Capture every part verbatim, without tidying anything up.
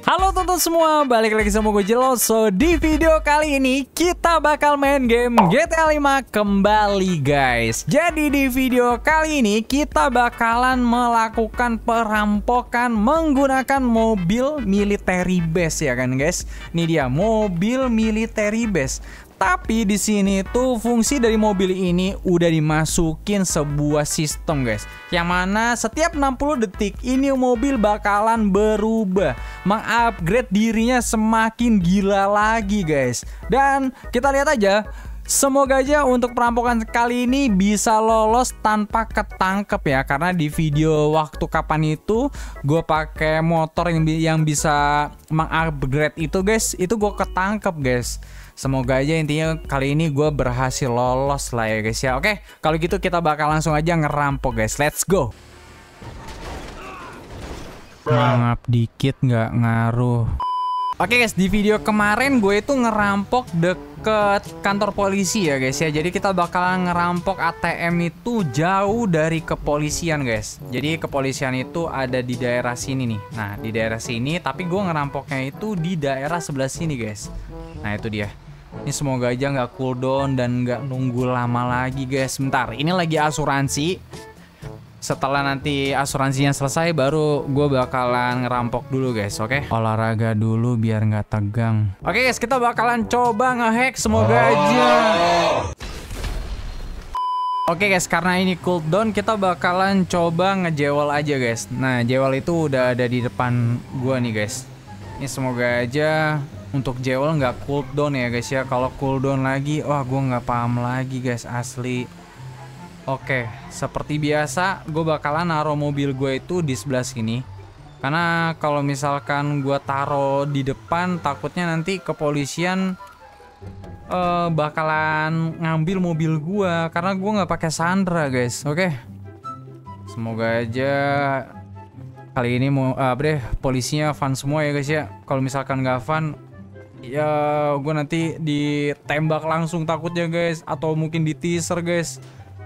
Halo teman-teman semua, balik lagi sama gue Jeloso. Di video kali ini kita bakal main game G T A lima kembali guys. Jadi di video kali ini kita bakalan melakukan perampokan menggunakan mobil military base ya kan guys. Ini dia mobil military base. Tapi di sini tuh fungsi dari mobil ini udah dimasukin sebuah sistem guys, yang mana setiap enam puluh detik ini mobil bakalan berubah, mengupgrade dirinya semakin gila lagi guys. Dan kita lihat aja, semoga aja untuk perampokan kali ini bisa lolos tanpa ketangkep ya, karena di video waktu kapan itu gue pakai motor yang yang bisa mengupgrade itu guys, itu gue ketangkep guys. Semoga aja intinya kali ini gue berhasil lolos lah ya guys ya. Oke, kalau gitu kita bakal langsung aja ngerampok guys. Let's go. Mangap dikit nggak ngaruh. Oke guys, di video kemarin gue itu ngerampok deket kantor polisi ya guys ya. Jadi kita bakalan ngerampok A T M itu jauh dari kepolisian guys. Jadi kepolisian itu ada di daerah sini nih. Nah di daerah sini, tapi gue ngerampoknya itu di daerah sebelah sini guys. Nah itu dia. Ini semoga aja nggak cooldown dan nggak nunggu lama lagi guys. Bentar, ini lagi asuransi. Setelah nanti asuransinya selesai baru gue bakalan ngerampok dulu guys, oke? Okay? Olahraga dulu biar nggak tegang. Oke okay guys, kita bakalan coba ngehack, semoga aja. Oke okay guys, karena ini cooldown kita bakalan coba ngejewel aja guys. Nah jewel itu udah ada di depan gue nih guys. Ini semoga aja untuk jewel nggak cooldown ya guys ya. Kalau cooldown lagi, wah gue nggak paham lagi guys asli. Oke, seperti biasa gue bakalan naruh mobil gue itu di sebelah sini. Karena kalau misalkan gue taruh di depan, takutnya nanti kepolisian uh, bakalan ngambil mobil gue. Karena gue nggak pakai Sandra guys. Oke, semoga aja kali ini mau uh, deh polisinya fun semua ya guys ya. Kalau misalkan nggak fun, ya gue nanti ditembak langsung takutnya guys. Atau mungkin di teaser guys.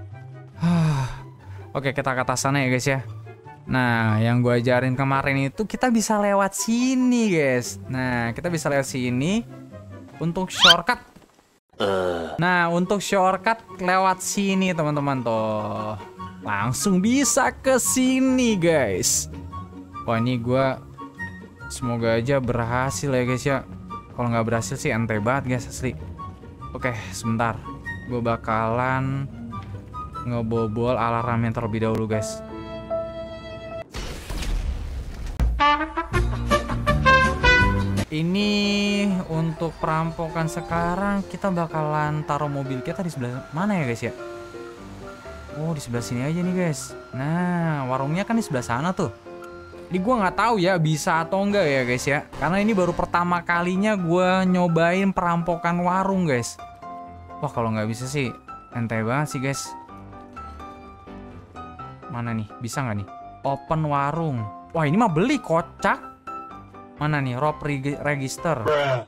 Oke, kita ke atas sana ya guys ya. Nah, yang gue ajarin kemarin itu kita bisa lewat sini guys. Nah, kita bisa lewat sini untuk shortcut. Uh. Nah, untuk shortcut lewat sini teman-teman tuh. Langsung bisa ke sini guys. Wah, ini gue semoga aja berhasil ya guys ya. Kalau nggak berhasil sih ente banget guys asli. Oke, sebentar. Gue bakalan ngebobol alarmnya terlebih dahulu guys. Ini untuk perampokan sekarang kita bakalan taruh mobil kita di sebelah mana ya guys ya? Oh di sebelah sini aja nih guys. Nah warungnya kan di sebelah sana tuh. Ini gue nggak tahu ya bisa atau enggak ya guys ya. Karena ini baru pertama kalinya gue nyobain perampokan warung guys. Wah kalau nggak bisa sih ente banget sih guys. Mana nih? Bisa nggak nih? Open warung. Wah ini mah beli kocak. Mana nih? Rob reg register.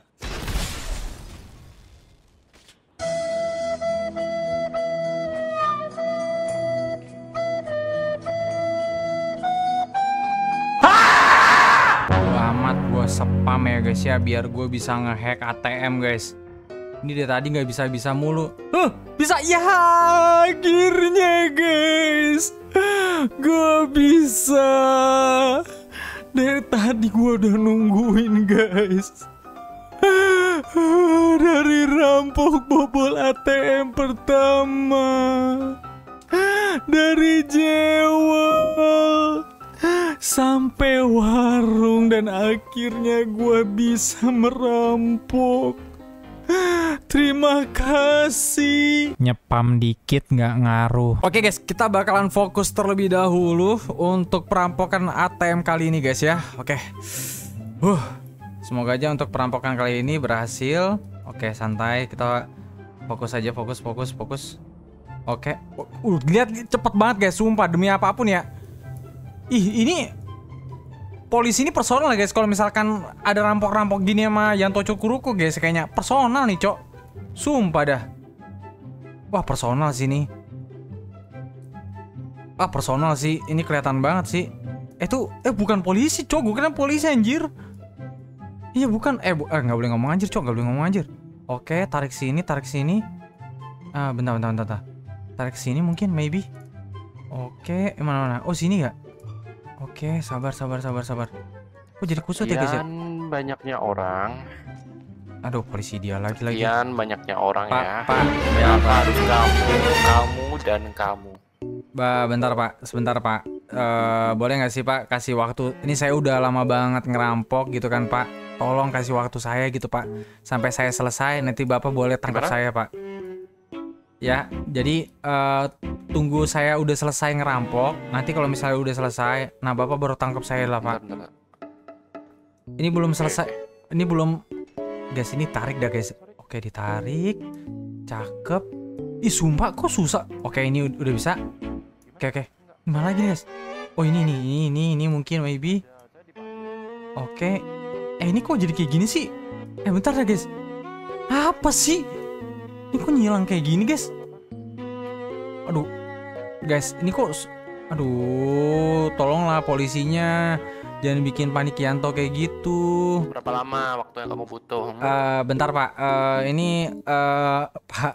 Bodo amat gue spam ya guys ya. Biar gue bisa ngehack A T M guys. Ini dari tadi nggak bisa-bisa mulu. Huh, bisa ya akhirnya guys. Gue bisa. Dari tadi gue udah nungguin guys. Dari rampok bobol A T M pertama, dari jewel sampai warung, dan akhirnya gue bisa merampok. Terima kasih. Nyepam dikit nggak ngaruh. Oke guys, kita bakalan fokus terlebih dahulu untuk perampokan A T M kali ini guys ya. Oke. Uh, semoga aja untuk perampokan kali ini berhasil. Oke, santai. Kita fokus aja, fokus, fokus, fokus. Oke. Uh, lihat cepet banget guys, sumpah demi apapun ya. Ih, ini polisi ini personal guys. Kalau misalkan ada rampok-rampok gini sama Yanto Cukuruku guys, kayaknya personal nih cok. Sumpah dah. Wah personal sih nih. Wah personal sih. Ini kelihatan banget sih. Eh tuh, eh bukan polisi cok. Gue kira polisi anjir. Iya bukan, eh bu, eh nggak boleh ngomong anjir cok, nggak boleh ngomong anjir. Oke, tarik sini, tarik sini. Ah, bentar, bentar, bentar, bentar. Tarik sini mungkin, maybe. Oke, mana mana? Oh sini nggak? Oke, sabar, sabar, sabar, sabar. Kok jadi kusut ya guys ya? Sekian banyaknya orang. Aduh, polisi dia lagi-lagi. Sekian banyaknya orang Pak, ya. Pak, Yang harus kamu, kamu dan kamu. Ba, bentar Pak, sebentar Pak. Eh, boleh nggak sih Pak kasih waktu? Ini saya udah lama banget ngerampok gitu kan Pak. Tolong kasih waktu saya gitu Pak. Sampai saya selesai, nanti Bapak boleh tangkap Gimana? saya Pak. Ya, jadi eh, tunggu saya udah selesai ngerampok. Nanti kalau misalnya udah selesai, nah Bapak baru tangkap saya lah Pak. Bentar, bentar. Ini belum selesai. Ini belum. Guys, ini tarik dah guys. Oke, ditarik. Cakep. Ih, sumpah kok susah. Oke, ini ud- udah bisa. Oke, oke. Gimana lagi guys? Oh, ini nih, ini, ini, ini mungkin maybe. Oke. Eh, ini kok jadi kayak gini sih? Eh, bentar ya guys. Apa sih? Ini kok nyilang kayak gini guys? Aduh. Guys, ini kok s- aduh, tolonglah polisinya. Jangan bikin panik Yanto kayak gitu. Berapa lama waktu yang kamu butuh? Hmm? Eh, bentar Pak, Eh, ini eh, Pak,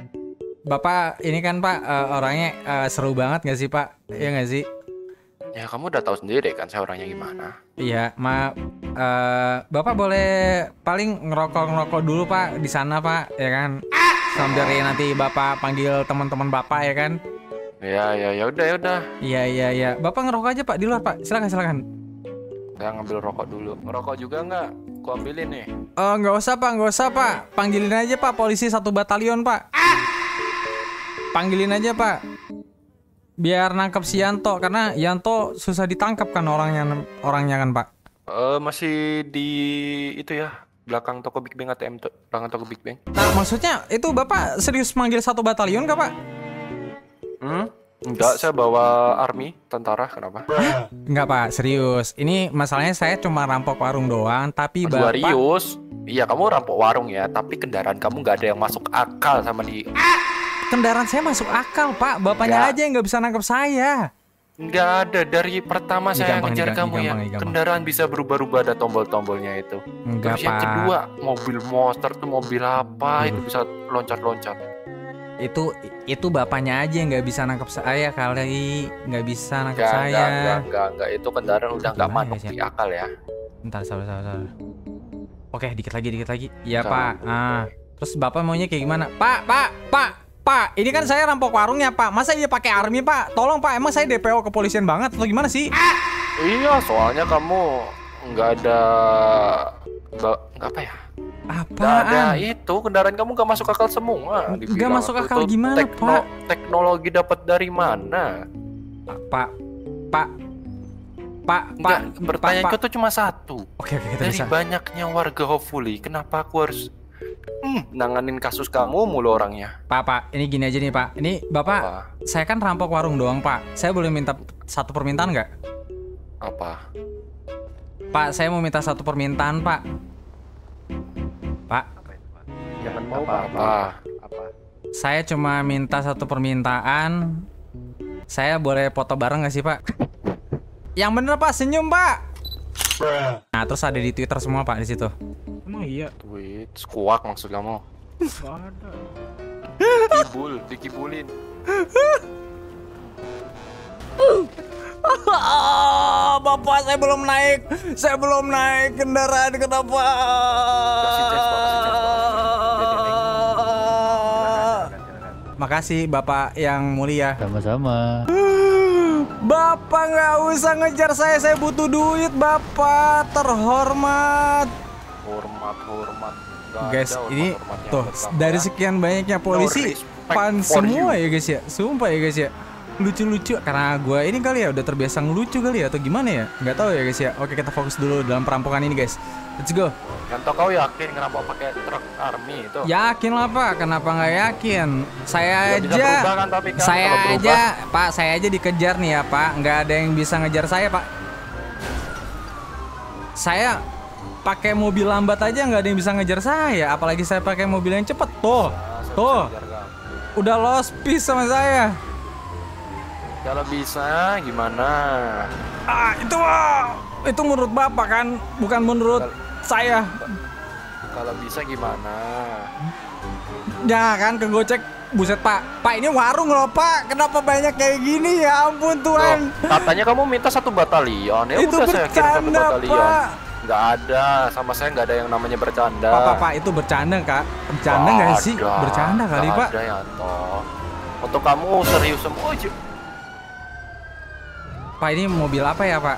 Bapak ini kan Pak eh, orangnya eh, seru banget nggak sih Pak? Iya nggak sih? Ya kamu udah tahu sendiri kan saya orangnya gimana. Iya, ma, eh, Bapak boleh paling ngerokok ngerokok dulu Pak di sana Pak, ya kan? Sambil nanti Bapak panggil teman-teman Bapak ya kan? Ya ya ya udah ya udah. Iya iya iya, Bapak ngerokok aja Pak di luar Pak, silakan silakan. Saya ngambil rokok dulu. Ngerokok juga nggak? Ku ambilin nih. Oh nggak usah Pak, nggak usah Pak, panggilin aja Pak polisi satu batalion Pak. Panggilin aja Pak. Biar nangkep si Yanto, karena Yanto susah ditangkap kan orangnya orangnya kan Pak. Eh masih di itu ya, belakang toko Big Bang A T M tuh, belakang toko Big Bang. Nah maksudnya itu Bapak serius manggil satu batalion kah Pak? Hmm? Enggak, saya bawa army, tentara, kenapa? Enggak Pak, serius. Ini masalahnya saya cuma rampok warung doang, tapi Aduh, Bapak Arius. Iya, kamu rampok warung ya, tapi kendaraan kamu nggak ada yang masuk akal sama di... kendaraan saya masuk akal Pak. Bapaknya Enggak. aja yang nggak bisa nangkep saya. Nggak ada, dari pertama Ini saya gampang, ngejar ini kamu gampang, ya. ini gampang. Kendaraan bisa berubah-ubah, ada tombol-tombolnya itu. Enggak Terus yang Pak. kedua, mobil monster tuh mobil apa, itu bisa loncat-loncat. Itu itu bapaknya aja yang nggak bisa nangkep saya kali, nggak bisa nangkep Enggak, saya. enggak, enggak, enggak, enggak, itu kendaraan udah nggak Gimana masuk guys ya? di akal ya. Bentar, sabar, sabar, sabar. Oke, dikit lagi, dikit lagi. Iya Bentar. Pak. Ah, terus Bapak maunya kayak gimana? Pak, Pak, Pak, Pak. Ini kan saya rampok warungnya Pak. Masa dia pakai army Pak? Tolong Pak. Emang saya D P O kepolisian banget atau gimana sih? Iya, soalnya kamu nggak ada, nggak nggak apa ya? Nggak ada Apaan? itu, kendaraan kamu nggak masuk akal semua. Nggak Dibilang masuk aku akal tuh gimana, Pak? Teknologi dapat dari mana? Pak, Pak, Pak, Enggak, Pak. pertanyaanku Pak, tuh cuma satu. Oke, oke, kita Dari bisa. banyaknya warga Hopefully, kenapa aku harus hmm, nanganin kasus kamu mulu orangnya? Pak, Pak, ini gini aja nih Pak. Ini Bapak, Apa? saya kan rampok warung doang Pak. Saya boleh minta satu permintaan nggak? Apa? Pak, saya mau minta satu permintaan Pak. Pak, Jangan mau apa? Apa? saya cuma minta satu permintaan. Saya boleh foto bareng nggak sih Pak? Yang bener Pak, senyum Pak. Nah, terus ada di Twitter semua Pak di situ. Emang iya? Tweet, skuak maksud kamu? Gak ada. Kibul, dikibulin. Ah, Bapak, saya belum naik. Saya belum naik kendaraan, kenapa? Kasih chance, Pak, kasih chance, Pak. Biar dia naik. Makasih Bapak yang mulia. Sama-sama. Bapak nggak usah ngejar saya, saya butuh duit Bapak, terhormat. Hormat, hormat. Nggak Guys, ada ini hormat-hormatnya tuh buat kamu, dari ya. sekian banyaknya polisi, No respect pan for semua you. ya guys ya, sumpah ya guys ya. Lucu-lucu karena gue ini kali ya udah terbiasa ngelucu kali ya atau gimana ya, nggak tahu ya guys ya. Oke, kita fokus dulu dalam perampokan ini guys, let's go. Yanto, kau yakin ngerampok pakai truk army itu? Yakin lah Pak, kenapa nggak yakin? Saya Ya, bisa aja, berubah kan, tapi kan saya kalau berubah. aja, Pak, saya aja dikejar nih ya Pak, nggak ada yang bisa ngejar saya Pak. Saya pakai mobil lambat aja nggak ada yang bisa ngejar saya, apalagi saya pakai mobil yang cepet tuh, Nah, saya tuh, bisa ngejar kamu. udah lost piece sama saya. Kalau bisa gimana? Ah, itu ah, itu menurut Bapak kan, bukan menurut saya. Kalau bisa gimana? Ya kan kegocek. Buset Pak, Pak ini warung loh Pak. Kenapa banyak kayak gini ya ampun Tuhan. Loh, katanya kamu minta satu batalion. Ya itu udah saya kirim satu bercanda batalion. Pak. Nggak ada, sama saya nggak ada yang namanya bercanda. Pak, Pak, Pak, itu bercanda Kak. Bercanda nggak sih? Ada. Bercanda kali Nggak Pak. ada Yanto. Untuk kamu serius semua aja. Pak ini mobil apa ya Pak?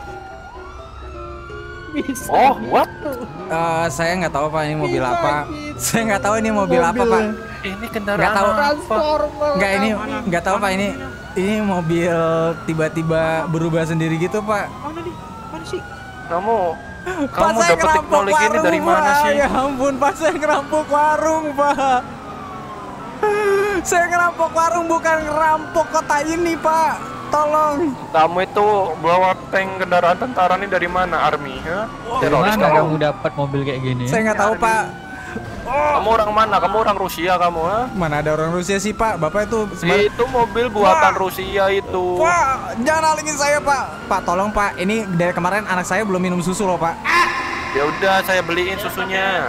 Bisa Oh, what? Uh, saya nggak tahu Pak ini mobil apa. Saya nggak tahu ini mobil apa Pak. Ini kendaraan Nggak tahu. Transformer. Nggak ini nggak tahu Pak ini. Ini mobil tiba-tiba berubah sendiri gitu Pak. Mana nih? Mana sih? Kamu Pak, kamu saya dapat ngerampok teknologi ini dari warung, mana Pak. sih? Ya ampun Pak, saya ngerampok warung Pak. Saya ngerampok warung bukan ngerampok kota ini Pak. Tolong. Kamu itu bawa tank kendaraan tentara ini dari mana, Army? Ha? Dari Teroris mana kamu? kamu dapat mobil kayak gini? Saya nggak tahu Pak. Kamu orang mana? Kamu orang Rusia kamu, ha? Mana ada orang Rusia sih Pak? Bapak itu sebenarnya. Itu mobil buatan Wah. Rusia itu. Pak, jangan halingin saya Pak. Pak, tolong Pak. Ini dari kemarin anak saya belum minum susu loh Pak. Ya udah, saya beliin susunya.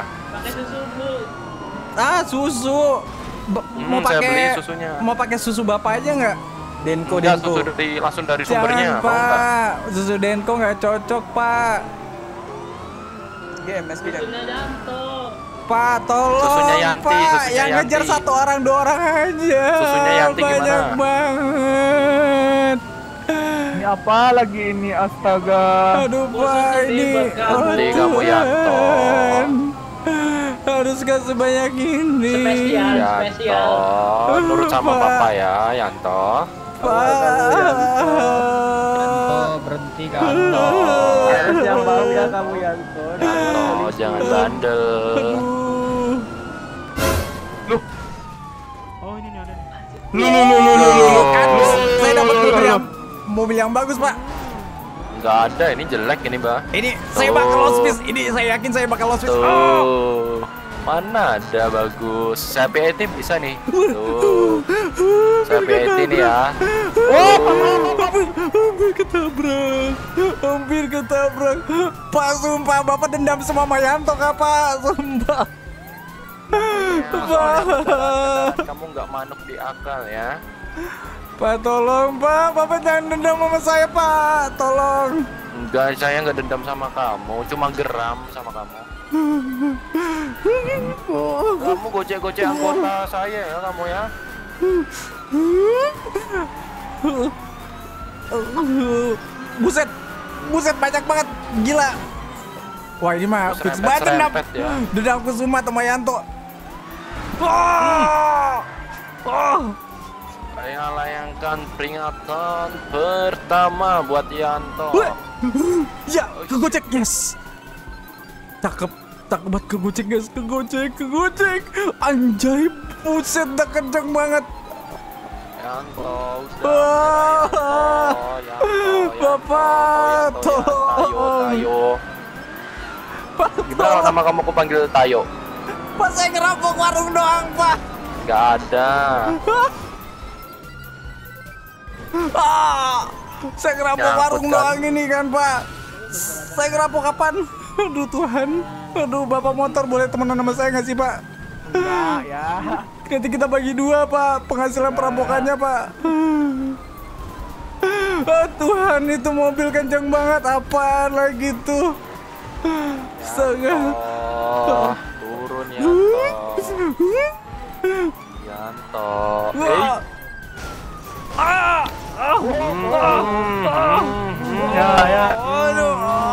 Ah, susu. Ba- Hmm, mau saya pakai beliin susunya. mau pakai susu Bapak aja nggak? Denko, Enggak, Denko. susu dari langsung dari Jangan sumbernya. Mau nggak? Pak, susu Denko nggak cocok Pak. Pak, tolong Susunya Yanti, Pak, susunya yang Yanti. ngejar satu orang dua orang aja. Susunya Yanti banyak gimana? banget. Ini apa lagi ini? Astaga. Aduh Pak, ini. Beli Oh, kamu, Yanto. Tuhan. Harus gak sebanyak ini. Yanto, nurut sama Pak. papa ya, Yanto. Pak. Oh, berhenti kan? Yanto, Harus yang baru ya kamu Yanto. Yanto, jangan bandel. Aduh. Oh ini nih ada nih. Lu lu lu lu lu lu. Kan, Loh. saya dapat mobil yang mobil yang bagus Pak. Nggak ada, ini jelek ini, Mbak. Ini saya bakal lost piece. Ini saya yakin saya bakal lost piece. Oh. Tuh, mana ada bagus. Saya P A T bisa nih. Tuh, saya P A T nih ya. Oh, hampir, hampir ketabrak, hampir ketabrak. Pak, sumpah Bapak dendam sama Mayanto kah Pak? Sumpah. Pak, Kamu nggak manuk di akal ya. Pak tolong Pak, Bapak jangan dendam sama saya Pak, tolong. Enggak, saya nggak dendam sama kamu, cuma geram sama kamu. Kamu gocek-gocek anggota saya ya kamu ya. Buset, buset banyak banget, gila. Wah ini mah fix banget dendam, Serempet ya. dendam Kusuma sama Yanto. Oh, oh. Saya layangkan peringatan pertama buat Yanto. Ya, kegocek, yes. Cakep, cakep banget kegocek guys, kegocek, kegocek. Anjay, buset dah kenceng banget. Yanto, udah. Wah. Yanto, Yanto, Bapak, Yanto, Yanto, tolong. Tayo, Tayo. Gimana kalau nama kamu aku panggil Tayo? Pak, saya ngerampok warung doang, Pak. Gak ada. Ah, saya ngerampok Nyangkut warung kan? doang ini kan, Pak. Saya ngerampok kapan? Aduh Tuhan. Aduh, Bapak motor boleh temenan sama saya nggak sih, Pak? Enggak ya. Nanti kita bagi dua, Pak. Penghasilan perampokannya, Pak. Ah, Tuhan, itu mobil kenceng banget. Apaan lagi tuh? Astaga. Oh, turun Yanto. Yanto. Eh, Wah. Ah, ah, hmm, ah, hmm, ah. hmm. Ya ya. Aduh.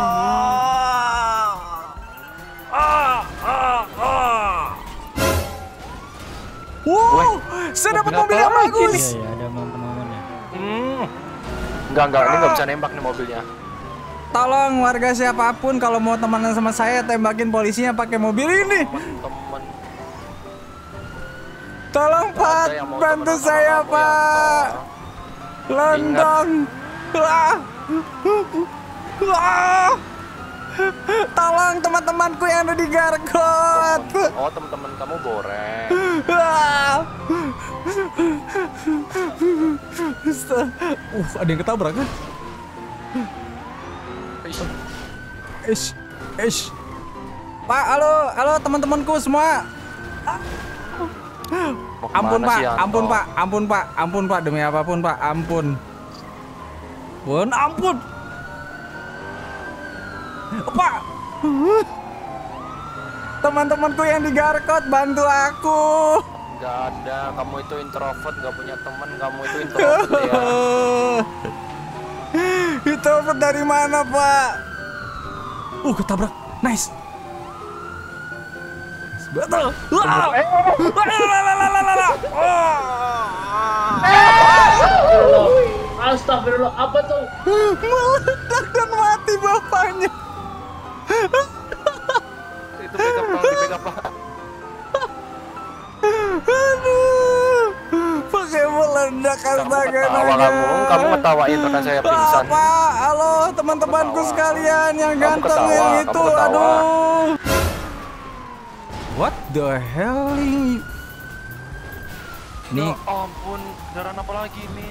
Ah, ah, ah. Wow, saya dapat mobil yang bagus. Iya, iya, ada momen-momennya. Hmm. Enggak, enggak, ini nggak bisa nembak nih mobilnya. Tolong warga siapapun kalau mau temenan sama saya tembakin polisinya pakai mobil ini. Temen-temen. Tolong Nggak Pak, ada yang mau bantu temenan sama saya kamu, Pak. Yanto. Londong. Ah. Ah. Tolong teman-temanku yang ada di Gargot. Oh, temen-temen kamu boreng. Ah. Uh, ada yang ketabrak kan? Ish, ish. Pak, halo, halo teman-temanku semua. Mau Ampun kemana Pak, sih, Yanto? ampun Pak, ampun Pak, ampun Pak, demi apapun Pak, ampun. Pun ampun. Pak. Teman-temanku yang digarkot, bantu aku. Nggak ada, kamu itu introvert, nggak punya teman, kamu itu introvert ya. Introvert dari mana, Pak? Uh, ketabrak. Nice. Betul. Wah. Astagfirullah, apa tuh? Meledak dan mati bapaknya. Itu backup Pak, di backup Pak. Aduh. Pakai meledak Kamu astaga. ketawa kamu, kamu ngetawain rekan saya pingsan. Pak, halo teman-temanku Ketawa. sekalian yang Kamu ganteng ketawa, yang kamu itu, ketawa. aduh. What the hell ini? Nih, Ya ampun, kendaraan apa lagi ini?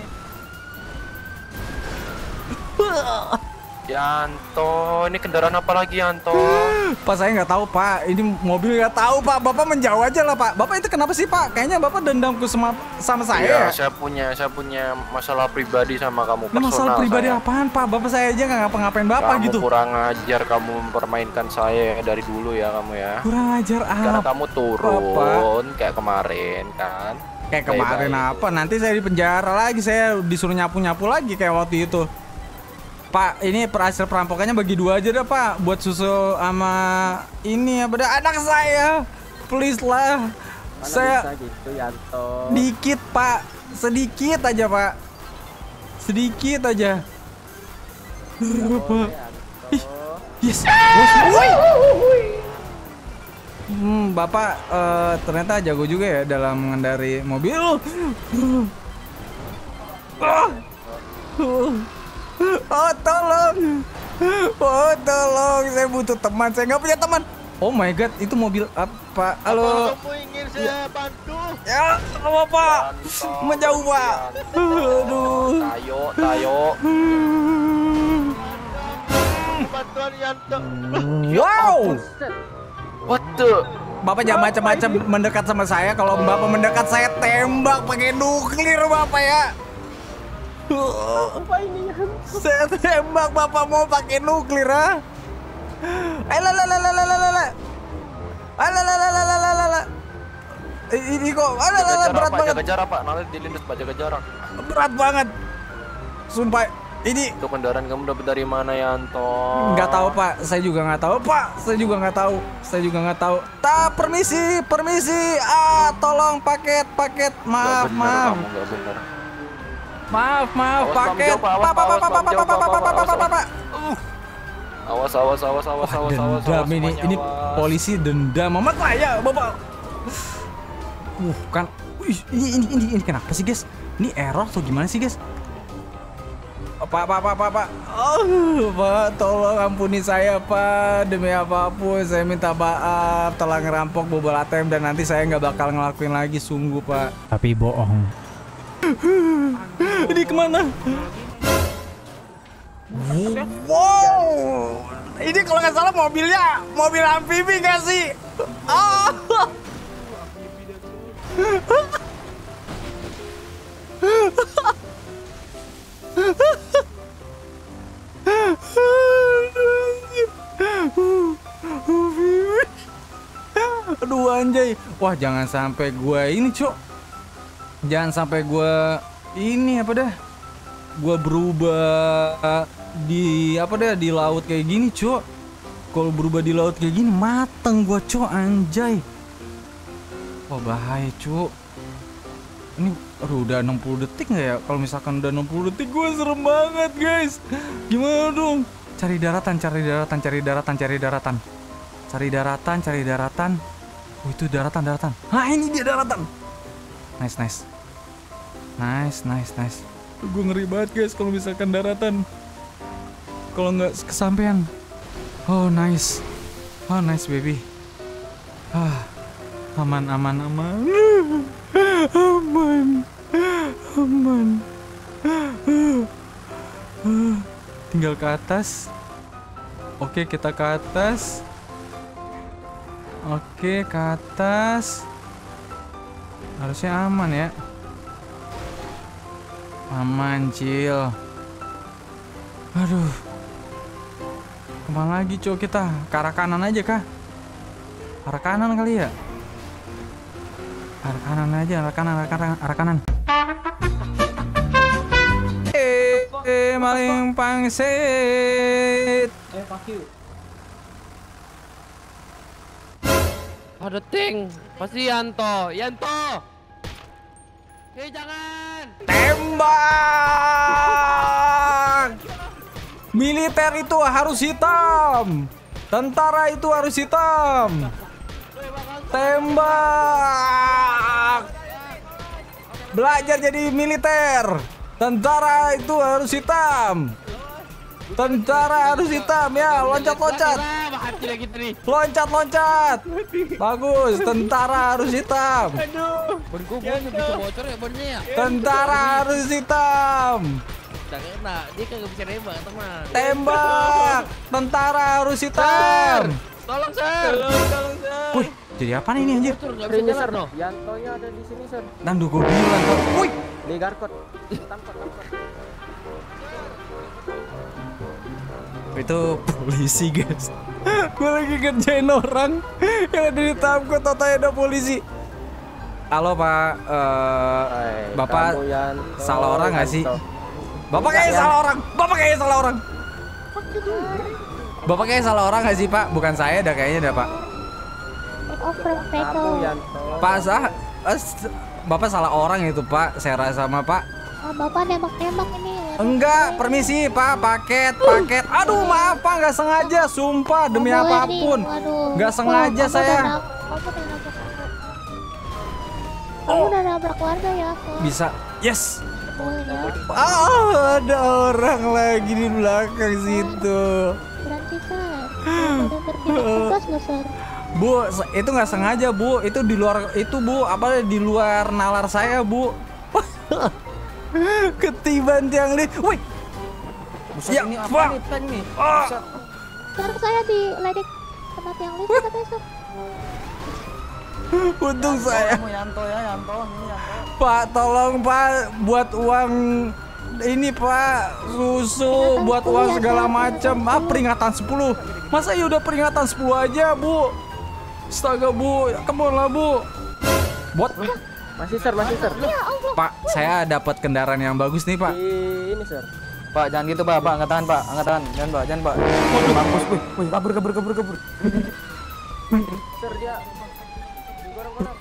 Yanto, ini kendaraan apa lagi Yanto? Pak saya nggak tahu Pak, ini mobil nggak tahu Pak. Bapak menjauh aja lah Pak. Bapak itu kenapa sih Pak? Kayaknya Bapak dendamku sama sama saya. Iya, ya? saya punya, saya punya masalah pribadi sama kamu. Ini masalah personal pribadi saya. apaan Pak? Bapak saya aja nggak ngapa-ngapain Bapak Kamu gitu. kurang ajar, kamu mempermainkan saya dari dulu ya kamu ya. Kurang ajar Karena apa? kamu turun kayak kemarin kan. Kayak kemarin Baik-baik. apa? Nanti saya di penjara lagi, saya disuruh nyapu-nyapu lagi kayak waktu itu. Pak, ini hasil perampokannya bagi dua aja dah Pak, buat susu sama ini apa dah anak saya. Please lah. Mana Saya bisa gitu, Yanto. dikit Pak, sedikit aja Pak, sedikit aja. Pak. Ih, yes, bos, woi. Hmm, Bapak eh, ternyata jago juga ya dalam mengendari mobil. Ah. Oh tolong, oh tolong, saya butuh teman, saya nggak punya teman. Oh my god, itu mobil apa? Halo. Kamu ingin saya bantu? Ya, apa Pak? Menjauh Pak. Aduh. Tayo, tayo. Bantuan Yanto. Wow. What the? Bapak jangan macam-macam mendekat sama saya. Kalau Bapak mendekat, saya tembak pakai nuklir Bapak ya. Apa ini, Yanto? Saya tembak Bapak mau pakai nuklir ah. Alalalalalala. Alalalalalala. Ini kok alalala Jaga berat jarak, Pak, banget. jaga jarak Pak, nanti dilindas Pak, jaga jarak. Berat banget. Sumpah ini Itu kendaraan kamu dapat dari mana Yanto? nggak tahu Pak. Saya juga nggak tahu Pak. Saya juga nggak tahu. Saya juga nggak tahu. Tak permisi, permisi. Ah, tolong paket, paket. Maaf, Nggak bener maaf. kamu, nggak bener. Maaf, maaf, Awas, Pak, paket. jauh, Pak, awas, Pak, Pak, pak, awas, pak, Pak, pak, jauh, pak, Pak, pak, Pak, pak, awas, pak, Pak. pak. Uh. Awas, awas, awas, awas, Wah, awas, awas, dendam awas, ini, semuanya, ini awas. polisi dendam sama saya, Bapak. Uh, kan, wih, ini, ini, ini, ini kenapa sih, guys? Ini error atau gimana sih, guys? Oh, Pak, Pak, Pak, Pak, Pak. Oh, Pak, tolong ampuni saya, Pak. Demi apapun, saya minta maaf. Telah ngerampok bobol A T M dan nanti saya nggak bakal ngelakuin lagi, sungguh, Pak. Tapi bohong. Ini kemana? Wow, ini kalau nggak salah mobilnya mobil amfibi nggak sih? Ah. Aduh anjay. Wah, jangan sampai gua ini, Cok. Jangan sampai gua ini apa dah? Gua berubah di apa dah di laut kayak gini, Cok. Kalau berubah di laut kayak gini mateng gua, Cok, anjay. Wah, bahaya, Cok. Ini aduh udah enam puluh detik nggak ya? Kalau misalkan udah enam puluh detik gue serem banget, guys. Gimana dong? Cari daratan, cari daratan, cari daratan, cari daratan. Cari daratan, cari daratan. Oh, itu daratan, daratan. Nah, ini dia daratan. Nice, nice. Nice, nice, nice. Gue ngeri banget, guys, kalau misalkan daratan. Kalau nggak kesampean. Oh, nice. Oh, nice, baby. Ah, aman, aman, aman. Aman. Aman. Tinggal ke atas. Oke, kita ke atas. Oke, ke atas. Harusnya aman ya. Aman, Cil. Aduh. Kemana lagi, Cok, kita? Ke arah kanan aja, kah? Arah kanan kali ya? Arah kanan aja, arah kanan, arah kanan, arah kanan. Eh, eh maling pangsit. Eh, fuck you. Ada ting, pasti Yanto, Yanto. Hei jangan. Tembak! Militer itu harus hitam. Tentara itu harus hitam. Tembak! Belajar jadi militer. Tentara itu harus hitam. Tentara harus hitam ya, loncat-loncat. Loncat-loncat. Bagus, tentara harus hitam. Bonku bonnya bisa bocor ya bonnya ya. Tentara harus hitam. Jangan enak, dia kagak bisa nembak teman. Tembak. Tentara harus hitam. Tolong sir. Wih, jadi apa nih ini anjir? Nggak bisa jalan no. Yantonya ada di sini, Sir. Nandu gue bilang kok. Wih, Di Garkot. Tampar, tampar. itu polisi guys. Gue lagi kerjain orang yang ada di tabku, totalnya ada polisi. Halo Pak, eh, Hai, Bapak kamu Yanto, salah orang nggak sih? Yanto. Bapak kayaknya salah orang. Bapak kayaknya salah orang. Bapak kayaknya salah orang nggak sih Pak? Bukan saya dah kayaknya dah Pak. Kamu Yanto. Pak sah, eh, s- Bapak salah orang itu Pak. Saya rasa sama Pak. Ah, Bapak nembak-nembak ini. Enggak, permisi Pak, paket, paket. Aduh maaf Pak, nggak sengaja, sumpah demi Nggak boleh apapun. nih, waduh. Nggak sengaja Kamu saya. udah nab- Kamu udah nabrak warga. Kamu udah nabrak warga ya, Kak? Bisa, yes. Boleh ya. Ah, ada orang lagi di belakang situ. Berhenti, Sir. Udah bertindak tegas loh, Sir. Bu, se- itu nggak sengaja Bu, itu di luar itu Bu, apa di luar nalar saya Bu. Ketiban tiang li, wih. Ya, ini apa Bang. nih tank nih? Ah. Sir, saya diledek kena tiang listrik katanya, Sir. Untung saya. Kamu Yanto ya, Yanto. Ini Yanto. Pak, tolong Pak, buat uang ini Pak, susu, Peringatan buat sepuluh uang ya, segala Sir, macam. peringatan Ah, peringatan sepuluh. Masa ya udah peringatan sepuluh aja, Bu? Astaga, Bu. Come on lah, Bu. Buat Masih, Sir, masih, Sir. Pak, saya dapat kendaraan yang bagus nih, Pak. Di ini, Sir. Pak, jangan gitu, Pak. Pak, angkat tangan, Pak. Angkat tangan. Jangan, Pak. Jangan, Pak. Waduh, mampus. Wih, wih, kabur, kabur, kabur, kabur. Sir, dia digorong-gorong.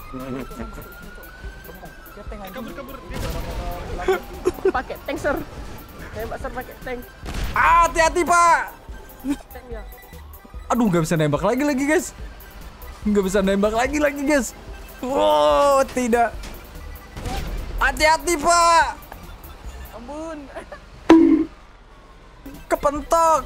Pakai tank, Sir. Tembak, Sir, pakai tank. Ah, hati-hati, Pak. Tank ya. Aduh, nggak bisa nembak lagi lagi, guys. Nggak bisa nembak lagi lagi, guys. Wow, tidak. Hati-hati, Pak. Ampun. Kepentok.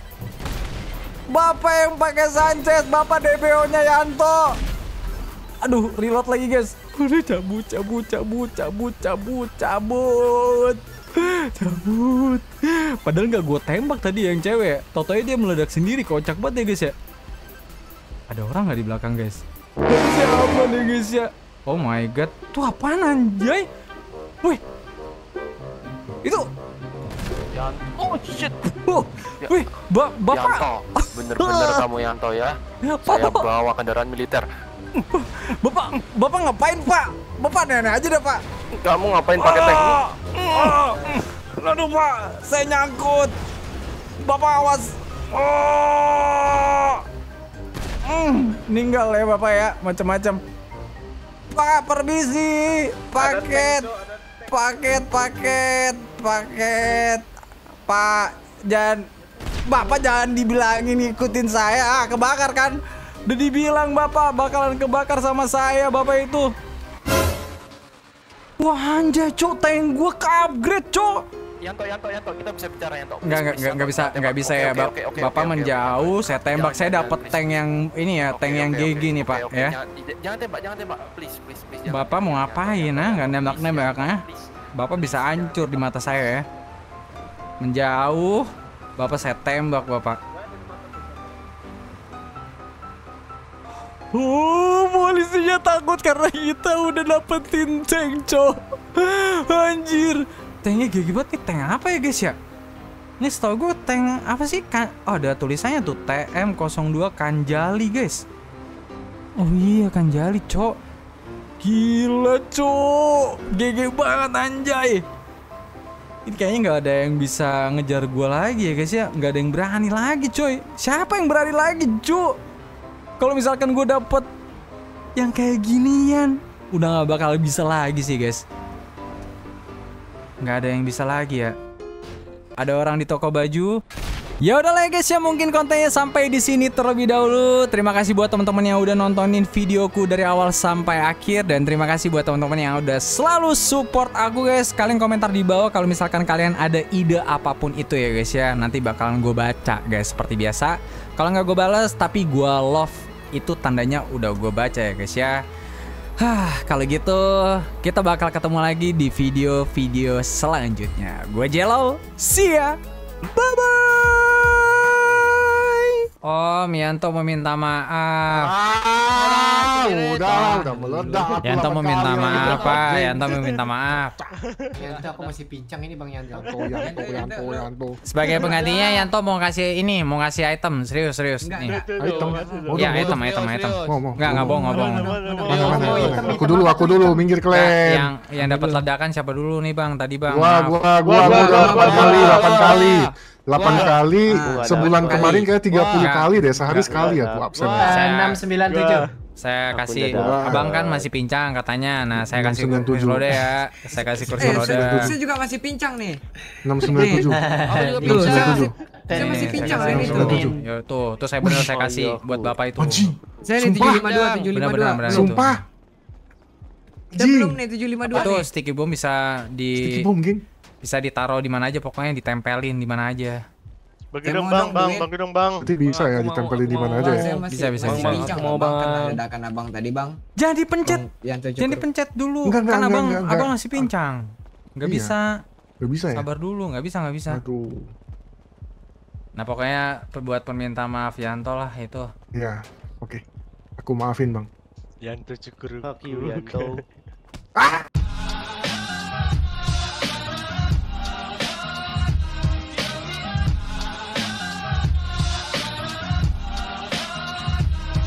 Bapak yang pakai Sanchez, Bapak D B O-nya Yanto. Aduh, reload lagi, guys. Udah cabut, cabut, cabut, cabut, cabut, cabut. Cabut. Padahal nggak gue tembak tadi yang cewek. Tau-tau dia meledak sendiri, kocak banget ya, guys ya. Ada orang nggak di belakang, guys? Harusnya aman ya, guys ya. Oh my god, tuh apaan anjay? Wih, itu. Oh shit. Oh, wih, ba bapak. Yanto, bener-bener kamu Yanto ya. Ya, Saya Bapak, bawa kendaraan militer. bapak, bapak ngapain Pak? Bapak nenek aja deh Pak. Kamu ngapain pakai tank? Ah, ah, aduh Pak, saya nyangkut. Bapak awas. Oh, mm, meninggal ya Bapak ya, macam-macam. Pak, permisi, paket, paket, paket, paket. Pak, jangan, Bapak jangan dibilangin ikutin saya, ah, kebakar kan? Udah dibilang Bapak bakalan kebakar sama saya, Bapak itu. Wah anjay, cok, tank gua ke-upgrade, cok. Yanto, Yanto, Yanto, kita bisa bicara Yanto. Enggak, enggak, enggak, enggak bisa, enggak bisa ya, Bap- Bapak menjauh, saya tembak, saya dapat tank yang ini ya, tank yang G G nih, Pak, ya. Jangan, jangan tembak, jangan tembak, please, please, please. jangan. Bapak mau ngapain, ah? Nggak nembak-nembak, ah? Bapak bisa hancur di mata saya ya. Menjauh, Bapak saya tembak, Bapak. Oh, polisinya takut karena kita udah dapetin tank, cok. Anjir. Tanknya gede banget nih. Tank apa ya guys ya? Ini setahu gue tank apa sih? Kan oh, ada tulisannya tuh T M nol dua Kanjali guys. Oh iya Kanjali, cok. Gila, cok. G G banget anjay. Ini kayaknya nggak ada yang bisa ngejar gue lagi ya guys ya. Nggak ada yang berani lagi, coy. Siapa yang berani lagi, cok? Kalau misalkan gue dapet yang kayak ginian, udah nggak bakal bisa lagi sih guys. Nggak ada yang bisa lagi ya. Ada orang di toko baju. Ya udah lah guys ya, mungkin kontennya sampai di sini terlebih dahulu. Terima kasih buat teman-teman yang udah nontonin videoku dari awal sampai akhir, dan terima kasih buat teman-teman yang udah selalu support aku guys. Kalian komentar di bawah kalau misalkan kalian ada ide apapun itu ya guys ya. Nanti bakalan gue baca guys seperti biasa. Kalau nggak gue balas tapi gue love, itu tandanya udah gue baca ya guys ya. Hah, kalau gitu kita bakal ketemu lagi di video-video selanjutnya. Gue Jello, see ya. Bye-bye. Oh, Mianto meminta maaf. Ah, udah, udah meledak. Yanto meminta maaf, Pak. Yanto meminta maaf. Yanto, aku masih pincang ini Bang Yanto. Yanto, Yanto, Yanto, Yanto. Sebagai penggantinya Yanto mau kasih ini, mau kasih item, serius, serius. Nih. Item. Ya, item, item, item. Mau, mau. Enggak, enggak bohong, enggak bohong. Mana, mana, mana. Aku dulu, aku dulu, minggir Nah, kalian. yang yang dapat ledakan siapa dulu nih, Bang? Tadi, Bang. Gua, Maaf. gua, gua, gua udah delapan kali, delapan kali. delapan kali, sebulan kemarin kayak tiga puluh kali deh, sehari sekali aku absen. enam sembilan tujuh. Saya kasih, udah. abang kan masih pincang katanya. Nah, saya kasih enam sembilan kursi tujuh. roda ya. Saya kasih kursi Eh, roda. saya, saya juga masih pincang nih. enam sembilan tujuh. Aku juga enam sembilan bisa. tujuh. Saya masih Nih, pincang saya ini kasih tuh. kursi. Yo, tuh, tuh saya bener saya kasih buat bapak itu. Anjing. Saya nih tujuh lima dua, tujuh lima dua. Benar, benar, benar. Sumpah. Saya belum nih tujuh lima dua. Tuh sticky bomb bisa di Sticky bomb, geng. bisa ditaruh di mana aja, pokoknya ditempelin di mana aja. Bagi Saya dong mau bang, dong, bang, duit. bagi dong bang. Berarti bisa ya ditempelin di mana aja ya. Saya masih Bisa, bisa, masih bisa. pincang Mau, Bang, Bang. karena ledakan abang tadi Bang. Jangan dipencet. Bang Yanto Jangan cukur. dipencet dulu. Enggak, enggak, Kan enggak, abang enggak, enggak. abang masih pincang. Nggak Iya. bisa. Gak bisa ya? Sabar dulu, nggak bisa, nggak bisa. Aduh. Nah, pokoknya buat perminta maaf Yanto lah itu. Ya, oke. Aku maafin, Bang. Yanto cukur. Fuck you, Yanto.